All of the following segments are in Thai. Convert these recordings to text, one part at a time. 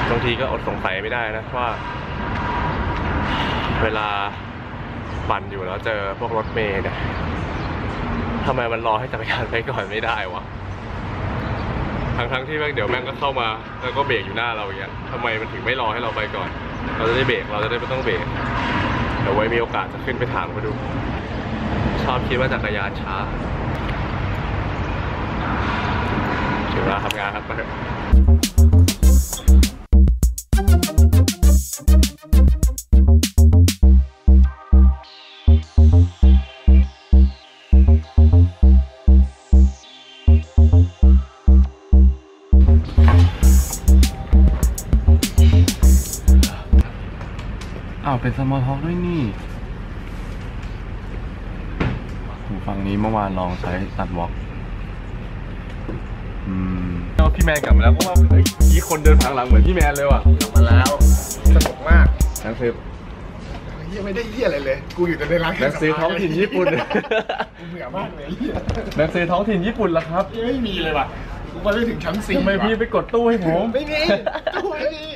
บางทีก็อดสงสัยไม่ได้นะว่าเวลาปั่นอยู่แล้วเจอพวกรถเมล์เนี่ยทำไมมันรอให้จักรยานไปก่อนไม่ได้วะทั้งที่แม่งเดี๋ยวแม่งก็เข้ามาแล้วก็เบรกอยู่หน้าเราอย่างเงี้ยทำไมมันถึงไม่รอให้เราไปก่อนเราจะได้เบรกเราจะได้ไม่ต้องเบรกเดี๋ยวไว้มีโอกาสจะขึ้นไปถามเขาดูชอบคิดว่าจักรยานช้าถึงเวลาทำงานครับไปเป็นสมอลท็อกด้วยนี่หูฟังนี้เมื่อวานลองใช้ตัดวอล์กพี่แมนกลับมาแล้วเพราะว่ามีคนเดินทางหลังเหมือนพี่แมนเลยว่ะกลับมาแล้วสนุกมากหนังสือยังไม่ได้เยี่ยอะไรเลยกูอยู่แต่ในร้านหนังสือท้องถิ่นญี่ปุ่นกูเหนื่อยมากเลยหนังสือท้องถิ่นญี่ปุ่นล่ะครับไม่มีเลยว่ะกูไปไม่ถึงชั้น4 ทำไมพี่ไปกดตู้ให้ผมไม่มีตู้ไม่มี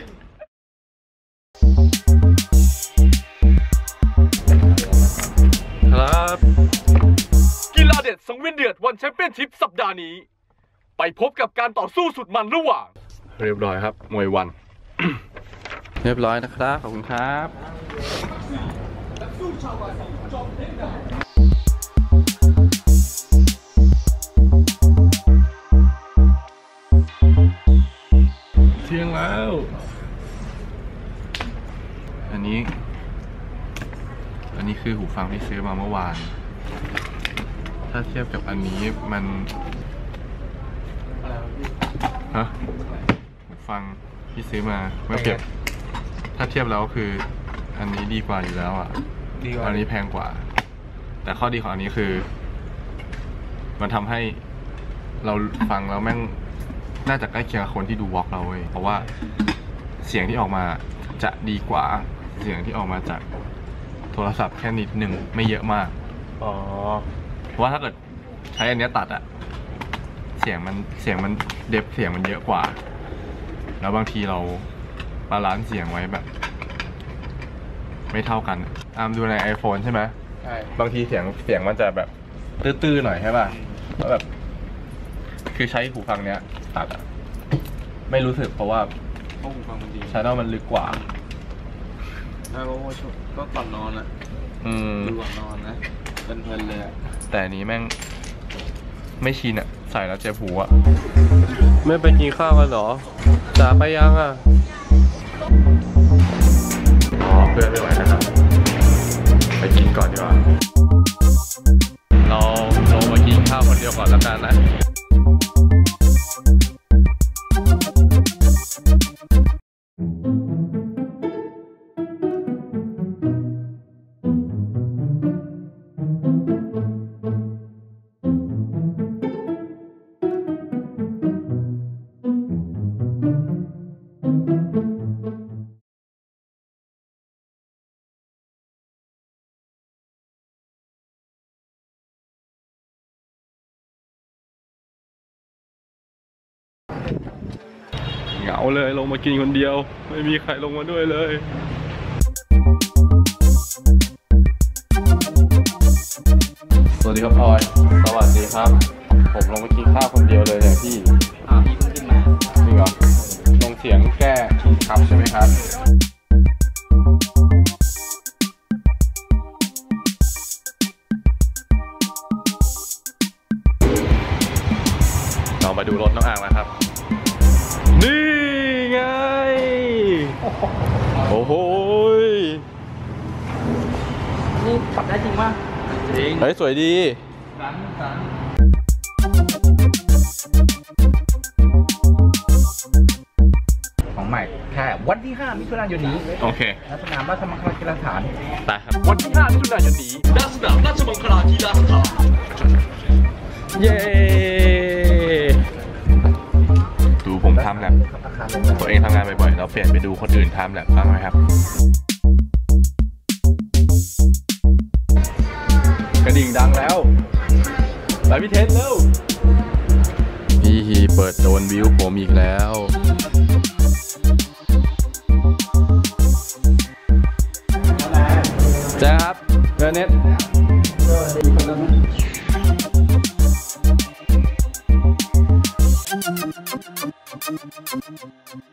ครับกีฬาเด็ดสังเวียนเดือดวันแชมเปี้ยนชิพสัปดาห์นี้ไปพบกับการต่อสู้สุดมันระหว่างเรียบร้อยครับมวยวัน เรียบร้อยนะครับขอบคุณครับเที่ยงแล้วอันนี้คือหูฟังที่ซื้อมาเมื่อวานถ้าเทียบกับอันนี้มันหูฟังที่ซื้อมาเมื่อเปรียบถ้าเทียบแล้วคืออันนี้ดีกว่าอยู่แล้วอ่ะอันนี้แพงกว่าแต่ข้อดีของอันนี้คือมันทำให้เราฟังแล้วแม่งน่าจะใกล้เคียงกับคนที่ดูวอล์กเราเว้ยเพราะว่าเสียงที่ออกมาจะดีกว่าเสียงที่ออกมาจากโทรศัพท์แค่นิดนึงไม่เยอะมากเพราะว่าถ้าเกิดใช้อันนี้ตัดอะเสียงมันเดฟเสียงมันเยอะกว่าแล้วบางทีเราบาลานซ์เสียงไว้แบบไม่เท่ากันดูใน iPhone ใช่ไหมใช่บางทีเสียงมันจะแบบตื้อๆหน่อยใช่ป่ะแล้วแบบคือใช้หูฟังเนี้ยตัดอะไม่รู้สึกเพราะว่าหูฟังมันดีชาแนลมันลึกกว่าก็ก่อนนอนอะดูก่อนนอนนะเพลินเลยอะแต่นี้แม่งไม่ชินอะใส่แล้วเจ็บหูอะไม่ไปกินข้าวกันหรอจ๋าไปยังอะเพื่อนไม่ไหวนะครับไปกินก่อนดีกว่าเราลงมากินข้าวคนเดียวก่อนแล้วกันนะเหงาเลยลงมากินคนเดียวไม่มีใครลงมาด้วยเลยสวัสดีครับพลอยสวัสดีครับผมลงมากินข้าวคนเดียวเลยเนี่ยพี่พี่เพิ่งขึ้นมาจริงเหรอลงเสียงแก้ครับใช่ไหมครับเรามาดูรถน้องอ่างแล้วครับนี่ไงโอ้โหนี่ขับได้จริงป่ะจริงเฮ้ยสวยดีของใหม่แค่วันที่5 มิถุนายนนี้โอเคณสนามราชมังคลากีฬาสถานไปครับวันที่5 มิถุนายนนี้ณสนามราชมังคลากีฬาสถานเย้ดูผมทำแลบตัวเองทำงานบ่อยๆเราเปลี่ยนไปดูคนอื่นทำแลบบ้างไหมครับกระดิ่งดังแล้วไปพี่เทนเร็วพี่ฮีเปิดโดนวิวผมอีกแล้วเจอครับเรือเน็ต